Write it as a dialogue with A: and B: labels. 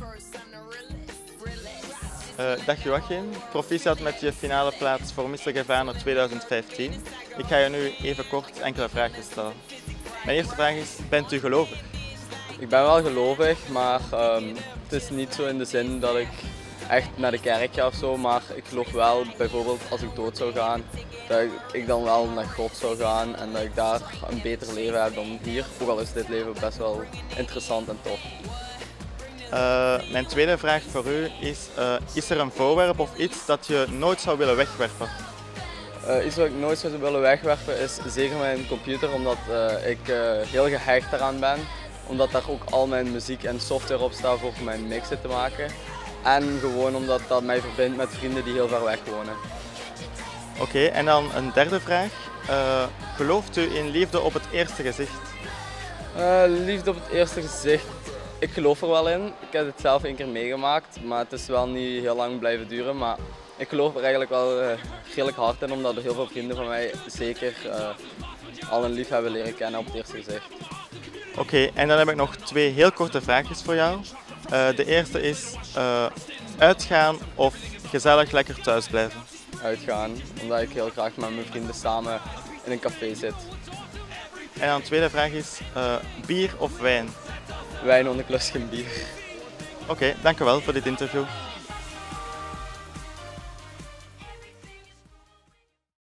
A: Dag Joachim, proficiat met je finale plaats voor Mr. Gavarno 2015. Ik ga je nu even kort enkele vragen stellen. Mijn eerste vraag is, bent u gelovig?
B: Ik ben wel gelovig, maar het is niet zo in de zin dat ik echt naar de kerk ga of zo, maar ik geloof wel bijvoorbeeld als ik dood zou gaan, dat ik dan wel naar God zou gaan en dat ik daar een beter leven heb dan hier, ook al is dit leven best wel interessant en tof.
A: Mijn tweede vraag voor u is er een voorwerp of iets dat je nooit zou willen wegwerpen?
B: Iets wat ik nooit zou willen wegwerpen is zeker mijn computer, omdat ik heel gehecht eraan ben. Omdat daar ook al mijn muziek en software op staat voor mijn mixen te maken. En gewoon omdat dat mij verbindt met vrienden die heel ver weg wonen.
A: Oké, en dan een derde vraag. Gelooft u in liefde op het eerste gezicht?
B: Liefde op het eerste gezicht. Ik geloof er wel in. Ik heb het zelf een keer meegemaakt, maar het is wel niet heel lang blijven duren. Maar ik geloof er eigenlijk wel redelijk hard in, omdat er heel veel vrienden van mij zeker al een lief hebben leren kennen op het eerste gezicht.
A: Oké, en dan heb ik nog twee heel korte vraagjes voor jou. De eerste is uitgaan of gezellig lekker thuis blijven?
B: Uitgaan, omdat ik heel graag met mijn vrienden samen in een café zit.
A: En dan de tweede vraag is bier of wijn?
B: Wijn, want ik lust geen bier.
A: Oké, dank u wel voor dit interview.